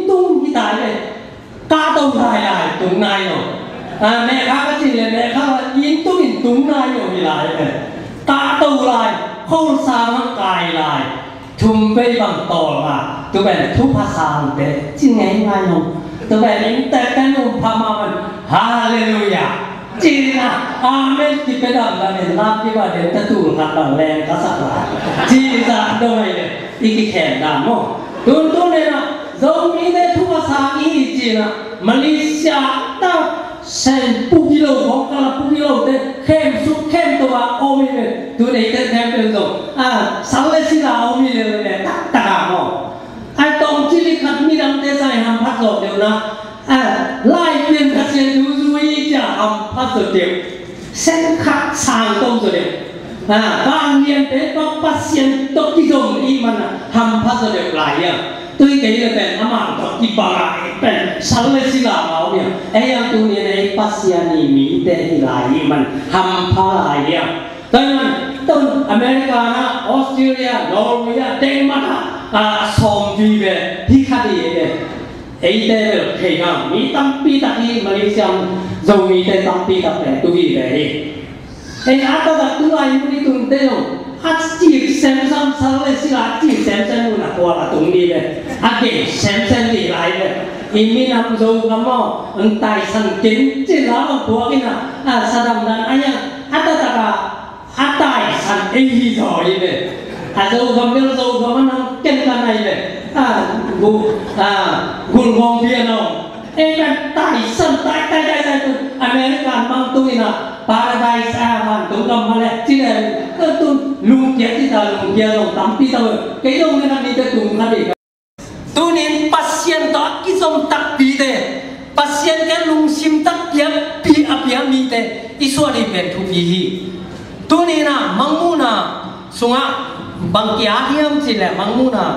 tung như tại này cá tàu lại tung này rồi mẹ khác cái gì là mẹ khác là tung này rồi thì lại này cá tàu lại không sao nó cài lại thùng bê bằng tàu mà tụi bạn thúc phá sang để chứ nghe ngay không tụi bạn những tay cái nông phá mà mình hallelujah chỉ là amen thì cái đó là mình làm cái bài đến ta tụ hạt bằng lên ta sạch lại chỉ là đôi này đi cái kèn đàn không tuần này là giống như thế thúc phá sang ý chỉ là Malaysia ta sen pukilo hoặc là pukilo thế khem suốt khem tụi bạn ôm đi tụi này tên khem được rồi sáng lên xin là ôm đi rồi này tất cả không ai tông chỉ lý khát mi đăng thế dài ham phát rồi đều na lại tiền các sen du ý chả ham phát rồi đều sen khát sang tông rồi đều bao nhiêu thế có phát sen tốt cái đồng ý mà ham phát rồi đều lại à tôi cái là bên âm ảnh có cái bài bên sáng lên xin là áo bia ấy anh tu này này phát sen này mỹ tên lại mình ham phát lại bia tôi mình tôi America na Australia Norway Denmark song vi về thì khác gì vậy ấy đây là thầy nào mỹ tâm pi đặc đi Malaysia rồi mỹ tên tâm pi đặc để tu gì về đi ấy anh ta đặt tu ai cũng đi tuần tây không chỉ xem sáng lên xin là chỉ xem luôn là qua là tuần đi về cái xem đi lại về ini nam zo kamu entai sankin cila buat ini sadam dan ayah ada tak atai san ehi rồi về dâu kamu nang ken kan này về gul gong bia nong em tai san tai tu America mang tu ini paradise man tu kamu malah cina tu lung kia kita lung kia nong tampi tahu cái dong ni nanti tu nanti tu ni pasien tak kisah tak bide pasien kan lung sim tak pi apia mi te isu ada pen tu pi tu ni na manguna sunga bangkia hiam sila manguna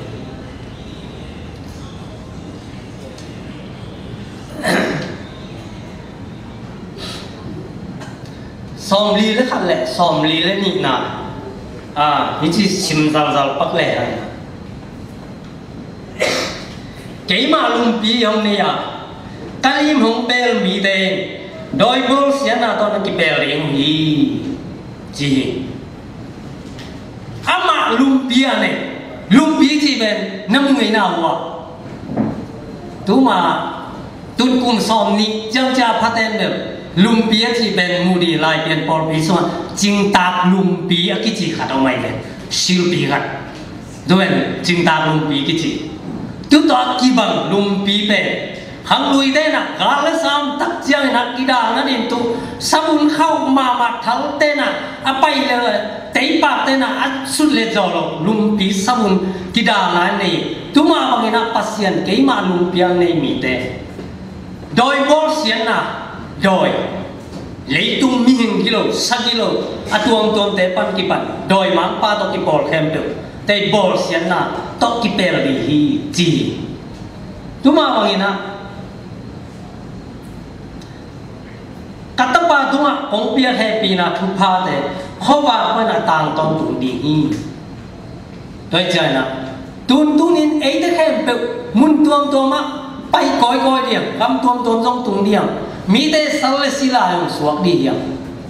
som li le khat le som li le ni na ni chi sim zal pak le hai cái mà lùng pi ông này cái im hong bel mi đen đôi bol xiên là toàn cái bel liền gì gì mà lùng pi gì bên năm người nào à tú mà tuân cùng xóm ní chẳng cha phát tên được lùng pi gì bên mù đi lại bên bol pi xong chính tạc lùng pi cái gì khác ông mày bên siêu pi khác rồi chính tạc lùng pi cái gì chúng ta kỳ bằng lùng pi về hàng đuôi đây nè gà lấy sam tắc giang nè kỳ đà nó điền tụ sabun khâu mà mặt thắng tên nè bay là tấy bạc tên nè xuất lên rồi lùng pi sabun kỳ đà lại này chúng mà bằng cái pasien cái mà lùng pi này mì tê đôi bol xiên nè đôi lấy tung mi hình kilo 6 kilo tuang tê pan kỳ pan đôi mang pa to kỳ bol khem được tay bol xiên nè to kỳ bel đi hi gì chúng mà bằng cái kata pa tunga ong pia happy na thu pha te khowa pa na tang tong tung di hi toi chai na tun in ei te khem pe mun tuam ma pai koi dia kam tuam jong tung dia mi te sal sila yong suak di dia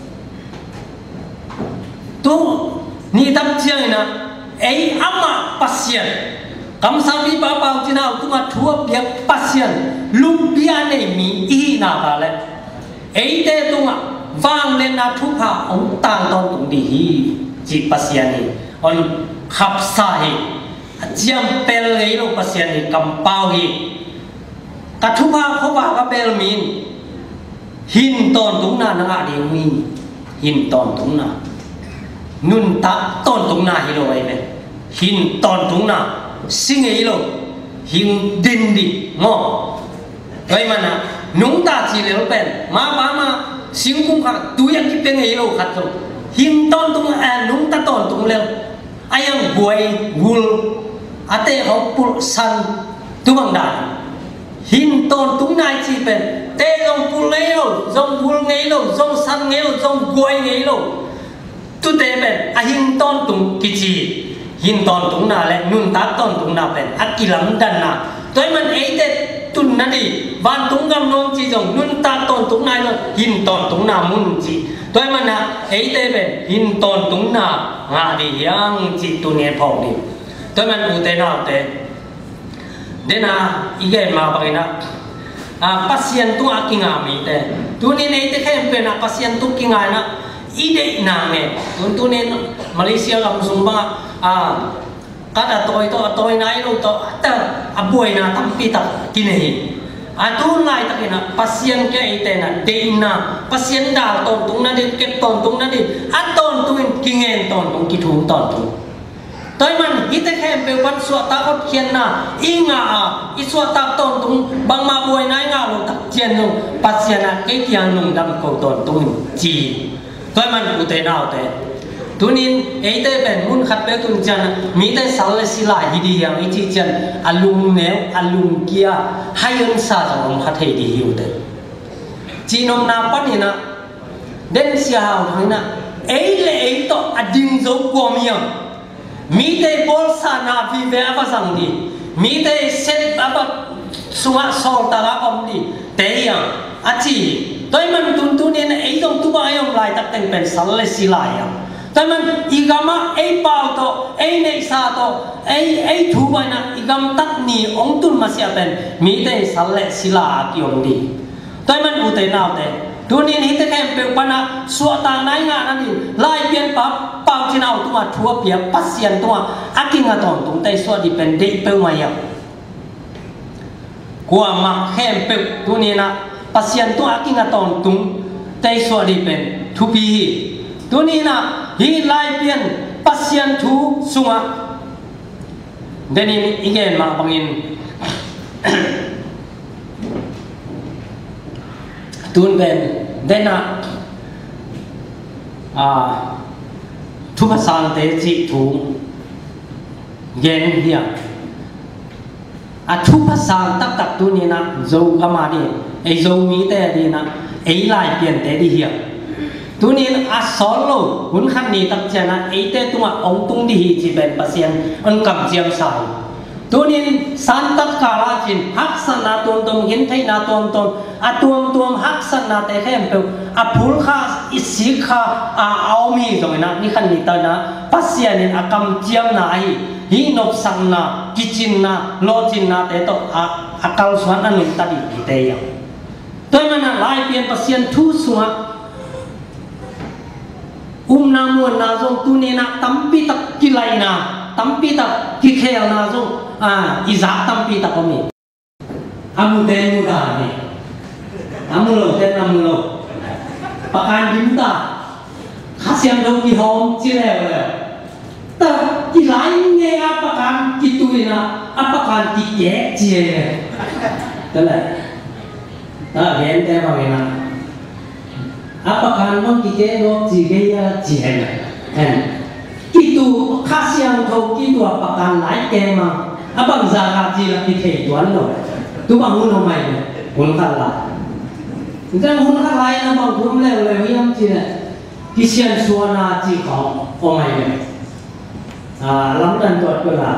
tu ni tam chai na ei ama pasien kam sabi ba pa china tunga thua pia pasien lum pia nei mi i na ka le ấy thế tung vang lên na thu pha ông tang don tung đi hi chỉ pasien ni on khap sa hi chiam pel lấy lo pasien ni kam pau hi ta thu pha kho ba ka pel min hin ton tung na nga đi mi hin ton tung na nun ta ton tung na hi lo ai me hin ton tung na sing ei lo hin din đi ngo vậy mà na nung ta chỉ lấy bên mà ba mà sinh cũng khác túi ăn cái bên ấy đâu khác rồi hin ton tung nung ta ton tung lên ai ăn buổi gul ate học pul san tu bằng đàn hin ton tung này chỉ bên te dòng pul lấy đâu dòng gul ngay đâu dòng san ngay đâu dòng buổi ngay đâu tu te bên hin ton tung cái gì hin ton tung nào lại nung ta ton tung nào bên aki lắm đàn nào tôi mình ấy นั่นดิวันตุ้งกำนงจีจงนุ่นตาตอนตุ้งนายเราหินตอนตุ้งนามุนจีตัวมันนะเอเตเป็นหินตอนตุ้งนางาดิยังจีตัวเนี่ยพอดีตัวมันอุเตนาอุเตเดน่าอีกมาไปนะpasien tu akinga mi te tu ni nei te khem pe na pasien tu kinga na ide na ne tu ne Malaysia ga musumba kada toy nai lo to ta aboi na tampi ta kinai tu nai ta kina pasien ke ite na de na pasien da ton tung na de ke ton tung na de ton tu kingen ton tung ki thum ton tu tôi mình ít thêm về văn số ta có thiên na ý ngã ít số ta tôn tung bằng mà buổi nay ngã luôn tập chiến luôn bắt chiến na cái tiếng nung đâm cầu tôn tung chỉ tôi mình cụ thể nào thế tu nín ấy thế bên muốn khát bé tung chân mi thế sáu là xí lại gì đi hàng ấy chỉ chân alum néo alum kia hai ông sa rằng ông khát hay đi hiểu thế chỉ nôm na bắt ni na đến xia hào thằng na ấy là ấy to ading dấu qua miệng mi te bolsa na vi ve apa sang di mi te set apa sunga sol ta ga om di te yang achi toi man tun tun ne ei dong tu ba yom lai tak teng pen sal le si lai ya toi man igama ei pau to ei nei sa to ei thu ba na igam tak ni ong tun ma sia pen mi te sal le si la ki om di toi man u te nau te tu ni ni te kem pe pana suata nai nga na ni lai pian pa pau chin au tu ma thua pia pasien tu akinga ton tung tai so di pen dei pe ma ya kwa ma kem pe tu ni na pasien tu akinga ton tung tai so di pen thu pi tu ni na hi lai pian pasien thu sunga deni igen ma bangin tun ben dena thu pasal te chi thu gen hiya thu pasal tak tak tu ni na zo kama di ei zo mi te di na ei lai pian te di hiya tu ni sol lo hun khan ni tak chana ei te tu ma ong tung di hi chi ben pasien on kam jiam sai tu ni san tak kala chin hak san na tom hin thai na tom tom hak san na te khem pe phul kha isi kha au mi rồi na ni khan ni ta na pasien ni akam jiam na hi nop sang na kitchen na lo chin na te to akal swan anu ta di te ya toi mana lai pian pasien thu suwa na muan na zong tu ni na tampi tak kilai na tampi tak kikhel na zong izak tampi tak komi amu ten mu da ni amu lo ten amu lo pakan dimta khasiam dong ki hom chi le ta ki lai nge apakan ki tu na apakan ki ye chi ta la ta gen te ba na apakan non ki ke no chi ge ya chi he kitu khasiam thau kitu apakan lai ke ma abang zaga ji la ki the tuan lo tu bang hun ho mai hun khat la jang hun khat lai na bang thum le le yam chi ne ki sian suana chi khong ho mai ne lam dan tot ko la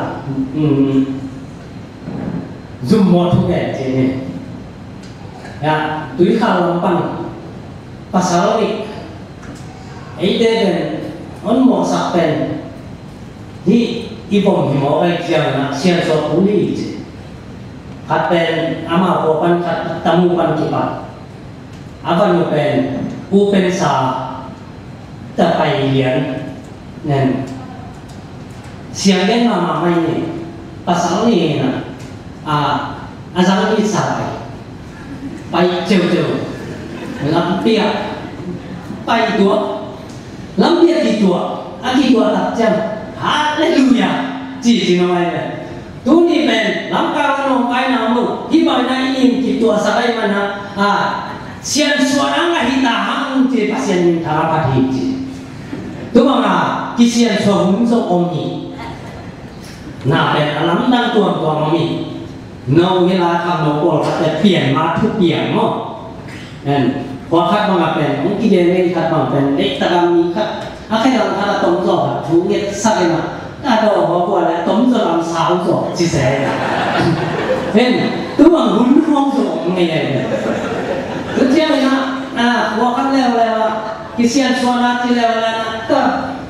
zum mo thu ke chi ne ya tui kha lam pan pasal ni ei de ben on mo sa pen hi ibom hi mo ai jiang na sian so puli chi khat pen ama ko pan khat tamu pan ki pa aban no pen u pen sa ta pai lian nen siang den ma mai ni pasal ni na azang ni sa pai cheu cheu lam pia pai tua lam pia di tua aki tua tak jam haleluya chỉ nói này tu ni ben lam ka no pai na mu hi ba na in ki tua sa dai mana sian suara nga hi ta hang je pasien thara pa thi ji tu ba na ki sian so hun so om ni na ben lam dang tuan tuan mi noเวลาทำno koแต่เปลี่ยนมาทุกเปลี่ยนเนาะนั่นพอคัดมาเป็นองค์กิเลสไม่คัดมาเป็นเด็กตะกามีคัดอาแค่เราถ้าเราต้มจ่อถูกเงี้ยสักเลยนะถ้าเราบอกว่าแล้วต้มจ่อทำสาวจ่อจีเซ่ nên tôi bằng hùn không dùng ngày này cứ thế này na qua cắt leo leo cái xiên xoa na chỉ leo leo ta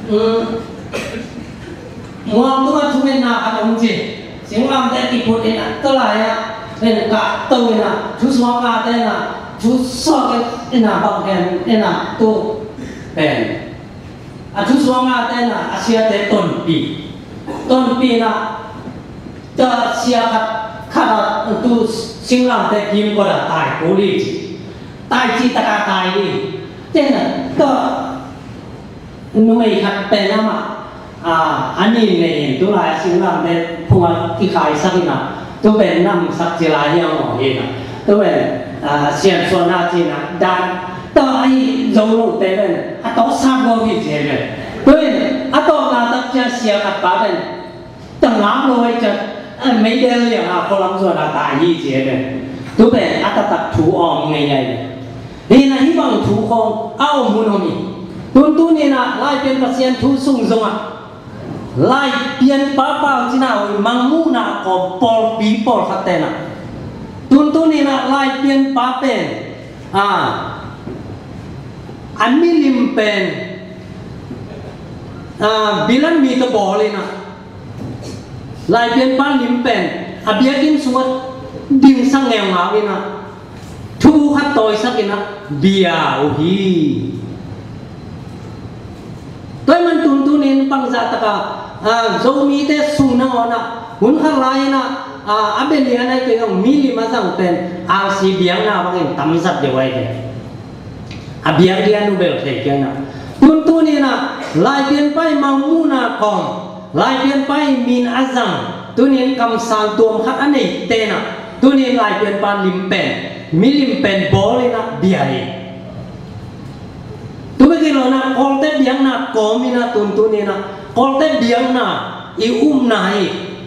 mua tôi chúng mình na ăn ông gì tiếng làm để kịp một đến tôi lại nên cả tôi na chú xoa cả đây na chú xoa cái na bằng cái na tôi bền chú xoa cả đây na Asia để tuần pi na cho Asia khá tu sinh làm để kim có là tài cố đi tài chi tất cả tài đi thế là tôi nuôi khát bền lắm anh nhìn này tôi lại sinh làm để phun cái khai sắc na tôi bền nằm sắc chỉ là nhiều người na tôi bền xiên xuân na chỉ na đan tôi ai dấu lục thế bền tôi sang vô vị thế bền tôi tôi là tập chơi xiên khát bá bền từng lắm rồi chứ mấy đêm liền họ làm rồi là tại gì thế này tôi về tập chú ông ngày này đi là hy vọng chú không ao muốn không nhỉ tôi này là lại biến bác sĩ chú sung dung à lại biến bao chỉ nào mang mu nào có bol bí bol phát tên à tôi này là lại biến bá bên anh mi lim bên bilan mi cái bol này lại biến ban lim pen abia kim suat ding sang nghèo ngáo ina thu khát tôi sắc ina bia ohi tôi mình tuân nên bằng giá tất cả dấu mi te sung na ona muốn khát lại na abia liền này cái ông mi lima sang pen si biang na bằng tam sat điều vậy đấy abia dia nu bel thế kia na tuân nên na lại biến bay mang mu na con lại biến bay min azang tôi nên cầm sang tuồng khát anh này tên à tôi nên lại biến ban lim pen mi lim pen bó lên à bia đi tôi bây giờ na call tết biang na có mi na tôi nên na call tết biang na yêu này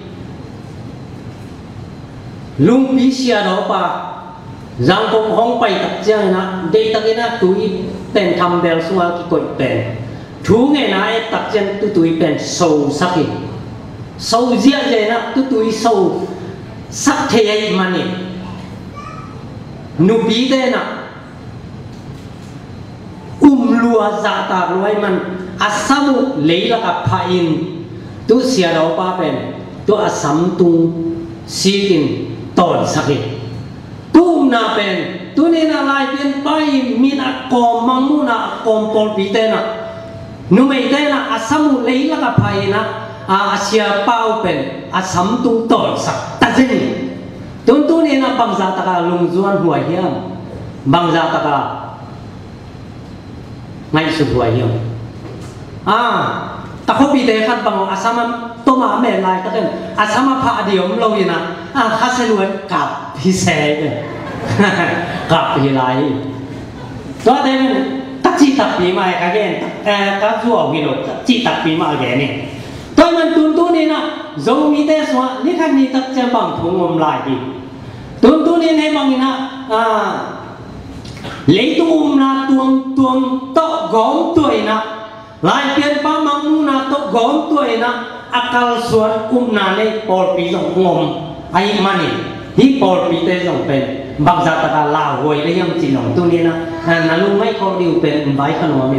lung pi xia đó pa giang công hong bay tập chơi na đây ta cái na tôi tên tham bel xua cái cội pen chú ngày nay tập chân tôi pen sâu sắc đi sâu riêng vậy na tôi sâu sắc thế mà nè nụ bí thế na lùa giả ta lùa mình asamu lấy là cả pain tôi xia đâu ba bên tôi asam tung xin tòn sắc đi tôi na bên tôi nên là lại bên bay min akom mamu na akom pol bí thế na nụ mấy thế na asamu lấy là cả pain na Asia pau pen asam tung tol sak tajini tuntu ni na bangsa taka lungzuan huai hiam bangsa taka ngai su huai hiam ta ko bi de khat bang asama to ma me lai ta ken asama pha diom lo ina khaseluan kap hi se kap hi lai to de ta chi ta pi mai ka gen ka zu au hi lo chi ta pi ma ge ni tôi mình tuân nên là dấu mi té xóa ní khác ní tập chơi bằng thùng ngầm lại đi tuân nên hay bằng na lấy tuồng na tuồng to gom tuổi na lại tiền ba mang na to gom tuổi na akal suan na này bol pi dòng ngầm ai mani hi bol pi té dòng pen bằng giá ta là hồi lấy em chỉ lòng tuân nên là lúc mấy con điều pen vái khăn hoa miệng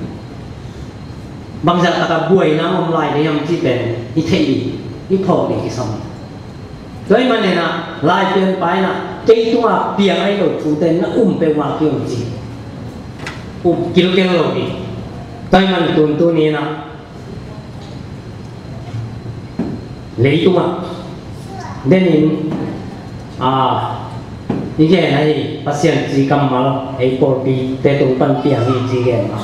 bằng giờ ta buổi na hôm lại để em chỉเป็นนี่เที่นี่พอดีที่สองด้วยมันเนี่ยนะลายเปลี่ยนไปนะใจตัวเปลี่ยนไอ้หลุดฟูเต็นนะไปว่าเกี่ยวจีกิโลเกี่ยวดีด้วยมันตัวนี้นะเลยตัวเด่นนี่แค่ไหนภาษาจีกำมาแล้วไอ้ปอดีแต่ตัวปันเปลี่ยนจีแกมา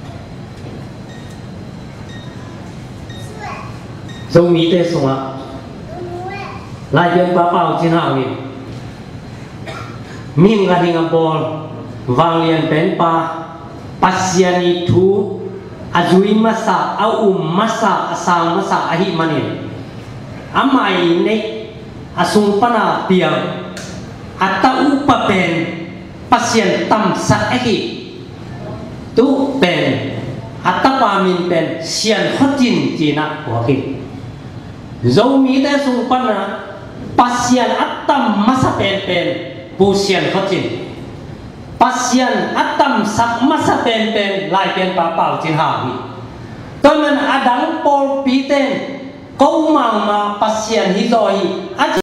dấu mi tê sung lại dân ba bao trên hàng đi mình là hình bol vang liền pen pa pasiani thu ajui masa au masa asang masa ahi mani amai ne asung pana piang ata upa pen pasien tam sa ahi tu pen ata pa min pen sian hotin china wa ki dấu mi té sung pan na pasien atam masa pen pusian khotin pasien atam sak masa pen lai pen pa pau chin ha hi tôi mình adang pol piten câu mà pasien hi rồi